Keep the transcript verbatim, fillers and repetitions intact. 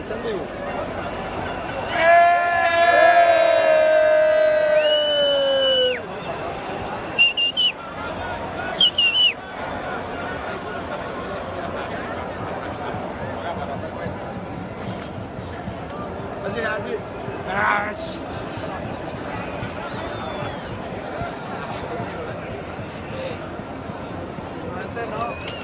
está en vivo. Así, así. Ah, sh, sh, sh. No.